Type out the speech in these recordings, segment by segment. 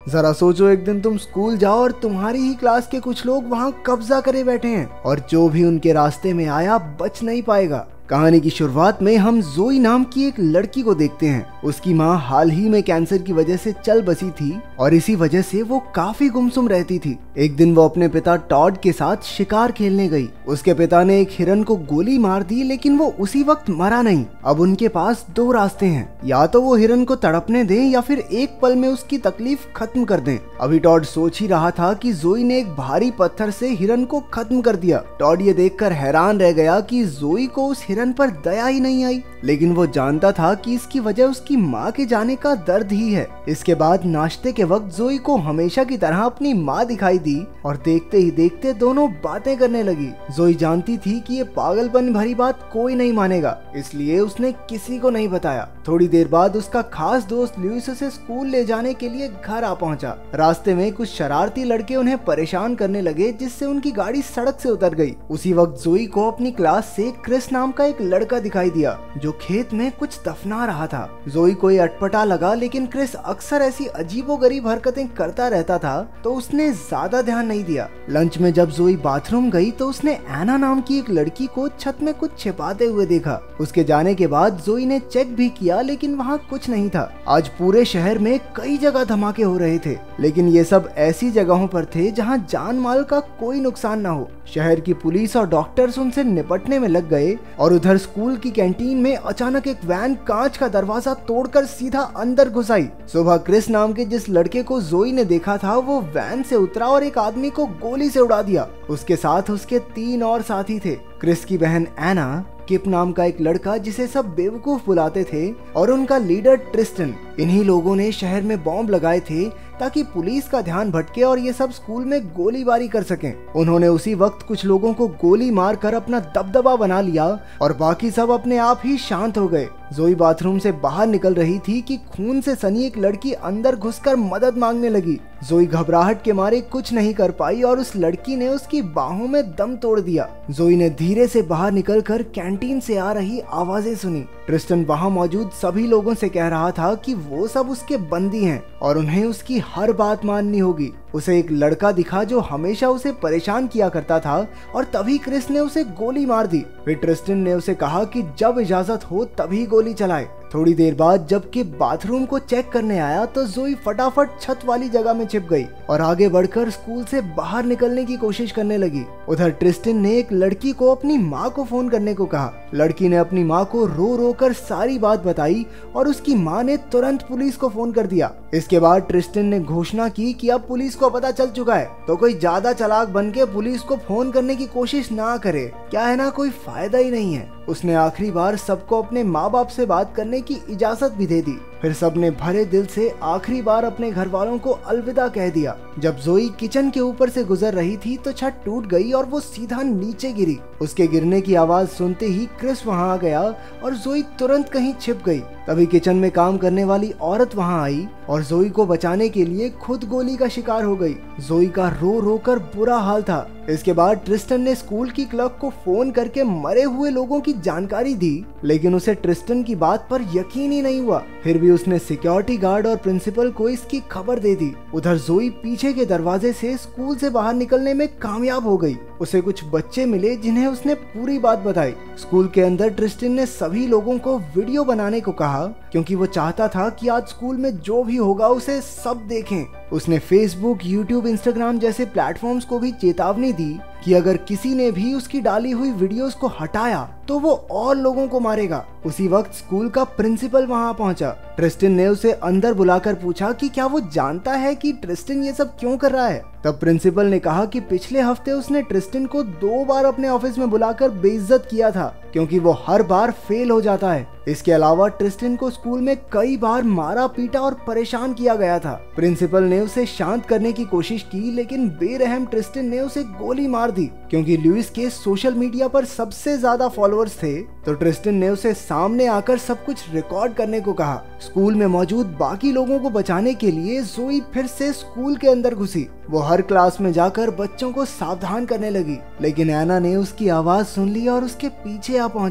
जरा सोचो, एक दिन तुम स्कूल जाओ और तुम्हारी ही क्लास के कुछ लोग वहाँ कब्जा करे बैठे हैं और जो भी उनके रास्ते में आया बच नहीं पाएगा। कहानी की शुरुआत में हम जोई नाम की एक लड़की को देखते हैं। उसकी माँ हाल ही में कैंसर की वजह से चल बसी थी और इसी वजह से वो काफी गुमसुम रहती थी। एक दिन वो अपने पिता टॉड के साथ शिकार खेलने गई। उसके पिता ने एक हिरन को गोली मार दी, लेकिन वो उसी वक्त मरा नहीं। अब उनके पास दो रास्ते हैं, या तो वो हिरन को तड़पने दें या फिर एक पल में उसकी तकलीफ खत्म कर दें। अभी टॉड सोच ही रहा था कि जोई ने एक भारी पत्थर से हिरन को खत्म कर दिया। टॉड ये देखकर हैरान रह गया कि जोई को उस हिरन पर दया ही नहीं आई, लेकिन वो जानता था कि इसकी वजह उसकी माँ के जाने का दर्द ही है। इसके बाद नाश्ते के वक्त जोई को हमेशा की तरह अपनी माँ दिखाई दी और देखते ही देखते दोनों बातें करने लगी। जोई जानती थी कि ये पागलपन भरी बात कोई नहीं मानेगा, इसलिए उसने किसी को नहीं बताया। थोड़ी देर बाद उसका खास दोस्त लुइस उसे स्कूल ले जाने के लिए घर आ पहुंचा। रास्ते में कुछ शरारती लड़के उन्हें परेशान करने लगे, जिससे उनकी गाड़ी सड़क से उतर गई। उसी वक्त जोई को अपनी क्लास से क्रिस नाम का एक लड़का दिखाई दिया जो खेत में कुछ दफना रहा था। जोई को ये अटपटा लगा, लेकिन क्रिस अक्सर ऐसी अजीबोगरीब हरकतें करता रहता था तो उसने ज्यादा ध्यान नहीं दिया। लंच में जब जोई बाथरूम गई तो उसने एना नाम की एक लड़की को छत में कुछ छिपाते हुए देखा। उसके जाने के बाद जोई ने चेक भी किया, लेकिन वहाँ कुछ नहीं था। आज पूरे शहर में कई जगह धमाके हो रहे थे, लेकिन ये सब ऐसी जगहों पर थे जहाँ जान माल का कोई नुकसान न हो। शहर की पुलिस और डॉक्टर्स उनसे निपटने में लग गए और उधर स्कूल की कैंटीन में अचानक एक वैन कांच का दरवाजा तोड़कर सीधा अंदर घुस आई। सुबह क्रिस नाम के जिस लड़के को जोई ने देखा था वो वैन से उतरा और एक आदमी को गोली से उड़ा दिया। उसके साथ उसके 3 और साथी थे। क्रिस की बहन एना, किप नाम का एक लड़का जिसे सब बेवकूफ बुलाते थे, और उनका लीडर ट्रिस्टन। इन्हीं लोगों ने शहर में बॉम्ब लगाए थे ताकि पुलिस का ध्यान भटके और ये सब स्कूल में गोलीबारी कर सकें। उन्होंने उसी वक्त कुछ लोगों को गोली मारकर अपना दबदबा बना लिया और बाकी सब अपने आप ही शांत हो गए। जोई बाथरूम से बाहर निकल रही थी कि खून से सनी एक लड़की अंदर घुसकर मदद मांगने लगी। जोई घबराहट के मारे कुछ नहीं कर पाई और उस लड़की ने उसकी बाहों में दम तोड़ दिया। जोई ने धीरे से बाहर निकलकर कैंटीन से आ रही आवाजें सुनी। ट्रिस्टन वहां मौजूद सभी लोगों से कह रहा था कि वो सब उसके बंदी हैं और उन्हें उसकी हर बात माननी होगी। उसे एक लड़का दिखा जो हमेशा उसे परेशान किया करता था और तभी क्रिस ने उसे गोली मार दी। फिर ट्रिस्टन ने उसे कहा कि जब इजाजत हो तभी गोली चलाए। थोड़ी देर बाद जब कि बाथरूम को चेक करने आया तो जोई फटाफट छत वाली जगह में छिप गई और आगे बढ़कर स्कूल से बाहर निकलने की कोशिश करने लगी। उधर ट्रिस्टन ने एक लड़की को अपनी माँ को फोन करने को कहा। लड़की ने अपनी माँ को रो रो कर सारी बात बताई और उसकी माँ ने तुरंत पुलिस को फोन कर दिया। इसके बाद ट्रिस्टन ने घोषणा की कि अब पुलिस को पता चल चुका है तो कोई ज्यादा चालाक बन के पुलिस को फोन करने की कोशिश ना करे, क्या है ना, कोई फायदा ही नहीं है। उसने आखिरी बार सबको अपने माँ बाप से बात करने की इजाजत भी दे दी। फिर सबने भरे दिल से आखिरी बार अपने घर वालों को अलविदा कह दिया। जब जोई किचन के ऊपर से गुजर रही थी तो छत टूट गई और वो सीधा नीचे गिरी। उसके गिरने की आवाज सुनते ही क्रिस वहां आ गया और जोई तुरंत कहीं छिप गई। तभी किचन में काम करने वाली औरत वहां आई और जोई को बचाने के लिए खुद गोली का शिकार हो गई। जोई का रो रो कर बुरा हाल था। इसके बाद ट्रिस्टन ने स्कूल की क्लर्क को फोन करके मरे हुए लोगों की जानकारी दी, लेकिन उसे ट्रिस्टन की बात पर यकीन ही नहीं हुआ। फिर भी उसने सिक्योरिटी गार्ड और प्रिंसिपल को इसकी खबर दे दी। उधर जोई पीछे के दरवाजे से स्कूल से बाहर निकलने में कामयाब हो गई। उसे कुछ बच्चे मिले जिन्हें उसने पूरी बात बताई। स्कूल के अंदर ट्रिस्टन ने सभी लोगों को वीडियो बनाने को कहा क्योंकि वो चाहता था कि आज स्कूल में जो भी होगा उसे सब देखें। उसने फेसबुक, यूट्यूब, इंस्टाग्राम जैसे प्लेटफॉर्म्स को भी चेतावनी दी कि अगर किसी ने भी उसकी डाली हुई वीडियोस को हटाया तो वो और लोगों को मारेगा। उसी वक्त स्कूल का प्रिंसिपल वहां पहुंचा। ट्रिस्टन ने उसे अंदर बुलाकर पूछा कि क्या वो जानता है कि ट्रिस्टन ये सब क्यों कर रहा है। तब प्रिंसिपल ने कहा कि पिछले हफ्ते उसने ट्रिस्टन को 2 बार अपने ऑफिस में बुलाकर बेइज्जत किया था क्योंकि वो हर बार फेल हो जाता है। इसके अलावा ट्रिस्टन को स्कूल में कई बार मारा पीटा और परेशान किया गया था। प्रिंसिपल ने उसे शांत करने की कोशिश की, लेकिन बेरहम ट्रिस्टन ने उसे गोली मार दी। क्योंकि लुइस के सोशल मीडिया पर सबसे ज्यादा फॉलोअर्स थे तो ट्रिस्टन ने उसे सामने आकर सब कुछ रिकॉर्ड करने को कहा। स्कूल में मौजूद बाकी लोगों को बचाने के लिए जोई फिर से स्कूल के अंदर घुसी। वो हर क्लास में जाकर बच्चों को सावधान करने लगी, लेकिन एना ने उसकी आवाज सुन ली और उसके पीछे आ पहुंची।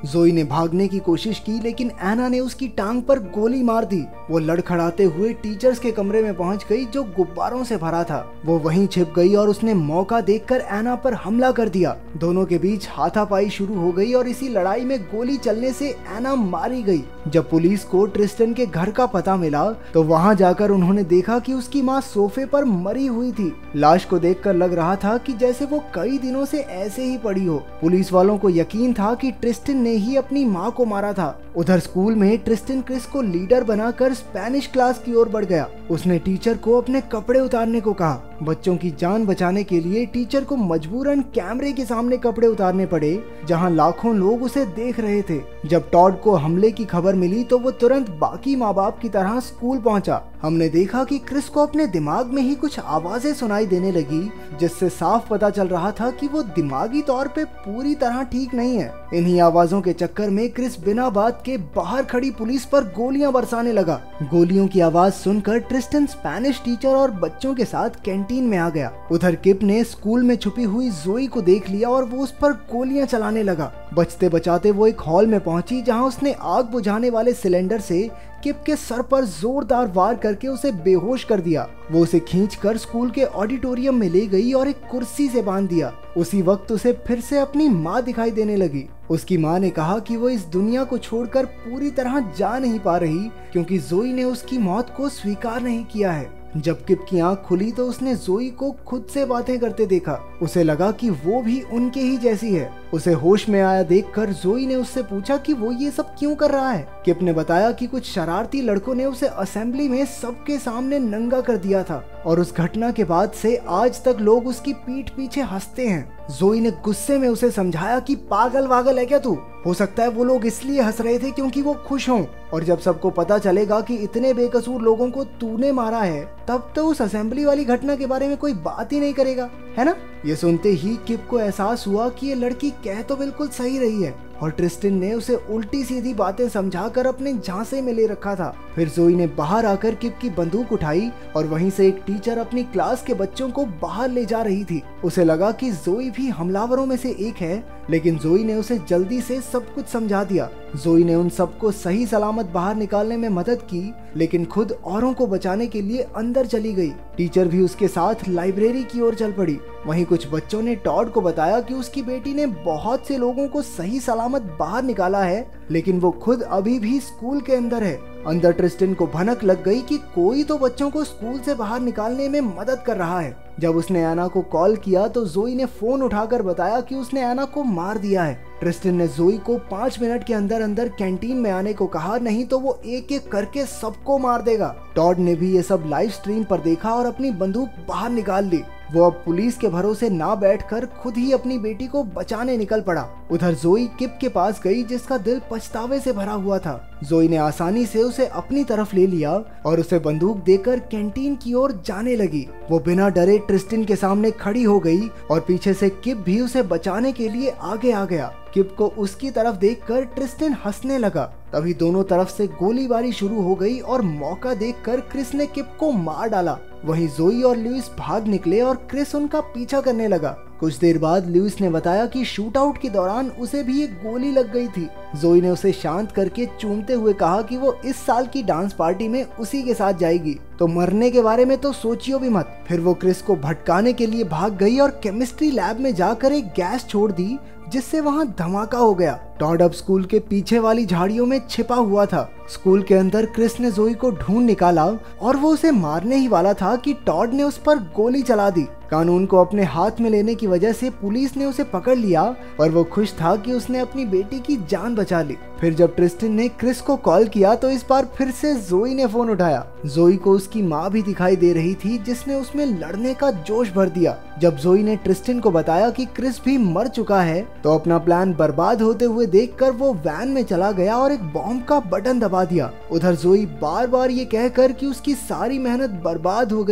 जोई ने भागने की कोशिश की लेकिन एना ने उसकी टांग पर गोली मार दी। वो लड़खड़ाते हुए टीचर्स के कमरे में पहुंच गई जो गुब्बारों से भरा था। वो वहीं छिप गई और उसने मौका देखकर एना पर हमला कर दिया। दोनों के बीच हाथापाई शुरू हो गई और इसी लड़ाई में गोली चलने से एना मारी गई। जब पुलिस को ट्रिस्टन के घर का पता मिला तो वहां जाकर उन्होंने देखा कि उसकी माँ सोफे पर मरी हुई थी। लाश को देखकर लग रहा था कि जैसे वो कई दिनों से ऐसे ही पड़ी हो। पुलिस वालों को यकीन था कि ट्रिस्टन ने ही अपनी माँ को मारा था। उधर स्कूल में ट्रिस्टन क्रिस को लीडर बनाकर स्पेनिश क्लास की ओर बढ़ गया। उसने टीचर को अपने कपड़े उतारने को कहा। बच्चों की जान बचाने के लिए टीचर को मजबूरन कैमरे के सामने कपड़े उतारने पड़े जहां लाखों लोग उसे देख रहे थे। जब टॉड को हमले की खबर मिली तो वो तुरंत बाकी माँ बाप की तरह स्कूल पहुंचा। हमने देखा कि क्रिस को अपने दिमाग में ही कुछ आवाजें सुनाई देने लगी जिससे साफ पता चल रहा था कि वो दिमागी तौर पे पूरी तरह ठीक नहीं है। इन्हीं आवाजों के चक्कर में क्रिस बिना बात के बाहर खड़ी पुलिस पर गोलियां बरसाने लगा। गोलियों की आवाज सुनकर ट्रिस्टन स्पेनिश टीचर और बच्चों के साथ कैंटीन में आ गया। उधर किप ने स्कूल में छुपी हुई जोई को देख लिया और वो उस पर गोलियां चलाने लगा। बचते बचाते वो एक हॉल में पहुंची जहां उसने आग बुझाने वाले सिलेंडर से किप के सर पर जोरदार वार करके उसे बेहोश कर दिया। वो उसे खींचकर स्कूल के ऑडिटोरियम में ले गई और एक कुर्सी से बांध दिया। उसी वक्त उसे फिर से अपनी माँ दिखाई देने लगी। उसकी माँ ने कहा कि वो इस दुनिया को छोड़कर पूरी तरह जा नहीं पा रही क्योंकि जोई ने उसकी मौत को स्वीकार नहीं किया है। जब किप की आंख खुली तो उसने जोई को खुद से बातें करते देखा। उसे लगा कि वो भी उनके ही जैसी है। उसे होश में आया देखकर जोई ने उससे पूछा कि वो ये सब क्यों कर रहा है। किप ने बताया कि कुछ शरारती लड़कों ने उसे असेंबली में सबके सामने नंगा कर दिया था और उस घटना के बाद से आज तक लोग उसकी पीठ पीछे हंसते हैं। जोई ने गुस्से में उसे समझाया कि पागल वागल है क्या तू? हो सकता है वो लोग इसलिए हंस रहे थे क्योंकि वो खुश हों, और जब सबको पता चलेगा कि इतने बेकसूर लोगों को तूने मारा है तब तो उस असेंबली वाली घटना के बारे में कोई बात ही नहीं करेगा, है ना? ये सुनते ही किप को एहसास हुआ कि ये लड़की कह तो बिल्कुल सही रही है और ट्रिस्टन ने उसे उल्टी सीधी बातें समझाकर अपने झांसे में ले रखा था। फिर जोई ने बाहर आकर किप की बंदूक उठाई और वहीं से एक टीचर अपनी क्लास के बच्चों को बाहर ले जा रही थी। उसे लगा कि जोई भी हमलावरों में से एक है, लेकिन जोई ने उसे जल्दी से सब कुछ समझा दिया। जोई ने उन सबको सही सलामत बाहर निकालने में मदद की, लेकिन खुद औरों को बचाने के लिए अंदर चली गई। टीचर भी उसके साथ लाइब्रेरी की ओर चल पड़ी। वहीं कुछ बच्चों ने टॉड को बताया कि उसकी बेटी ने बहुत से लोगों को सही सलामत बाहर निकाला है, लेकिन वो खुद अभी भी स्कूल के अंदर है। अंदर ट्रिस्टन को भनक लग गई कि कोई तो बच्चों को स्कूल से बाहर निकालने में मदद कर रहा है। जब उसने एना को कॉल किया तो जोई ने फोन उठाकर बताया कि उसने एना को मार दिया है। ट्रिस्टन ने जोई को 5 मिनट के अंदर अंदर कैंटीन में आने को कहा, नहीं तो वो एक एक करके सबको मार देगा। टॉड ने भी ये सब लाइव स्ट्रीम पर देखा और अपनी बंदूक बाहर निकाल ली। वो अब पुलिस के भरोसे ना बैठकर खुद ही अपनी बेटी को बचाने निकल पड़ा। उधर जोई किप के पास गई जिसका दिल पछतावे से भरा हुआ था। जोई ने आसानी से उसे अपनी तरफ ले लिया और उसे बंदूक देकर कैंटीन की ओर जाने लगी। वो बिना डरे ट्रिस्टन के सामने खड़ी हो गई और पीछे से किप भी उसे बचाने के लिए आगे आ गया। किप को उसकी तरफ देखकर ट्रिस्टन हंसने लगा। तभी दोनों तरफ से गोलीबारी शुरू हो गई और मौका देखकर क्रिस ने किप को मार डाला। वहीं जोई और लुइस भाग निकले और क्रिस उनका पीछा करने लगा। कुछ देर बाद लुइस ने बताया कि शूट आउट के दौरान उसे भी एक गोली लग गई थी। जोई ने उसे शांत करके चूमते हुए कहा कि वो इस साल की डांस पार्टी में उसी के साथ जाएगी, तो मरने के बारे में तो सोचियो भी मत। फिर वो क्रिस को भटकाने के लिए भाग गई और केमिस्ट्री लैब में जाकर एक गैस छोड़ दी जिससे वहां धमाका हो गया। टॉड अब स्कूल के पीछे वाली झाड़ियों में छिपा हुआ था। स्कूल के अंदर क्रिस ने जोई को ढूंढ निकाला और वो उसे मारने ही वाला था कि टॉड ने उस पर गोली चला दी। कानून को अपने हाथ में लेने की वजह से पुलिस ने उसे पकड़ लिया और वो खुश था कि उसने अपनी बेटी की जान बचा ली। फिर जब ट्रिस्टन ने क्रिस को कॉल किया तो इस बार फिर से जोई ने फोन उठाया। जोई को उसकी माँ भी दिखाई दे रही थी जिसने उसमें लड़ने का जोश भर दिया। जब जोई ने ट्रिस्टन को बताया कि क्रिस भी मर चुका है तो अपना प्लान बर्बाद होते हुए देखकर वो वैन में चला गया और एक बॉम्ब का बटन दबा दिया। उधर जोई बार बार ये कहकर कि उसकी सारी मेहनत बर्बाद हो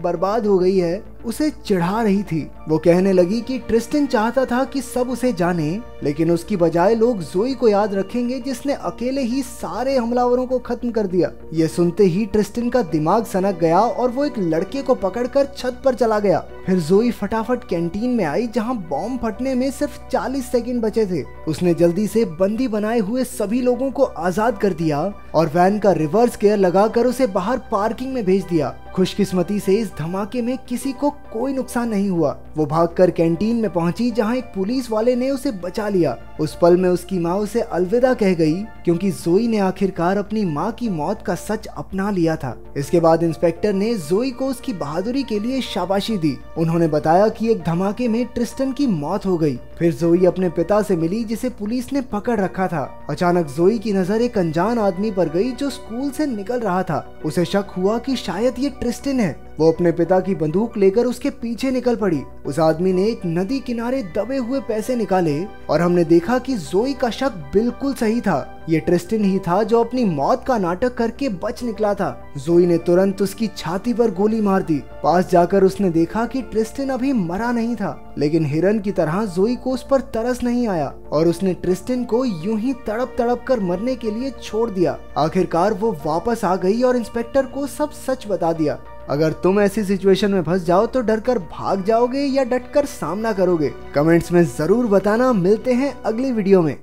गई है उसे चिढ़ा रही थी। वो कहने लगी कि ट्रिस्टन चाहता था कि सब उसे जाने, लेकिन उसकी बजाय लोग जोई को याद रखेंगे जिसने अकेले ही सारे हमलावरों को खत्म कर दिया। ये सुनते ही ट्रिस्टन का दिमाग सनक गया और वो एक लड़के को पकड़कर छत पर चला गया। फिर जोई फटाफट कैंटीन में आई जहां बॉम्ब फटने में सिर्फ 40 सेकंड बचे थे। उसने जल्दी से बंदी बनाए हुए सभी लोगों को आजाद कर दिया और वैन का रिवर्स गियर लगाकर उसे बाहर पार्किंग में भेज दिया। खुशकिस्मती से इस धमाके में किसी को कोई नुकसान नहीं हुआ। वो भागकर कैंटीन में पहुंची जहां एक पुलिस वाले ने उसे बचा लिया। उस पल में उसकी माँ उसे अलविदा कह गई क्योंकि जोई ने आखिरकार अपनी माँ की मौत का सच अपना लिया था। इसके बाद इंस्पेक्टर ने जोई को उसकी बहादुरी के लिए शाबाशी दी। उन्होंने बताया कि एक धमाके में ट्रिस्टन की मौत हो गई। फिर जोई अपने पिता से मिली जिसे पुलिस ने पकड़ रखा था। अचानक जोई की नजर एक अनजान आदमी पर गई जो स्कूल से निकल रहा था। उसे शक हुआ कि शायद ये ट्रिस्टन है। वो अपने पिता की बंदूक लेकर उसके पीछे निकल पड़ी। उस आदमी ने एक नदी किनारे दबे हुए पैसे निकाले और हमने देखा कि जोई का शक बिल्कुल सही था। ये ट्रिस्टन ही था जो अपनी मौत का नाटक करके बच निकला था। जोई ने तुरंत उसकी छाती पर गोली मार दी। पास जाकर उसने देखा कि ट्रिस्टन अभी मरा नहीं था, लेकिन हिरन की तरह जोई को उस पर तरस नहीं आया और उसने ट्रिस्टन को यूं ही तड़प तड़प कर मरने के लिए छोड़ दिया। आखिरकार वो वापस आ गई और इंस्पेक्टर को सब सच बता दिया। अगर तुम ऐसी सिचुएशन में फंस जाओ तो डरकर भाग जाओगे या डटकर सामना करोगे? कमेंट्स में जरूर बताना। मिलते हैं अगली वीडियो में।